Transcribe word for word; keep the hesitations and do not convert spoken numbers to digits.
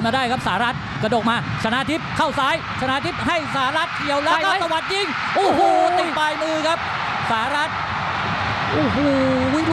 มาได้ครับสารัตน์กระดกมาชนะทิพย์เข้าซ้ายชนะทิพย์ให้สารัตน์เกี่ยวแล้วก็สวัสดิ์ยิงโอ้โหติดปลายมือครับสารัตน์โอ้โห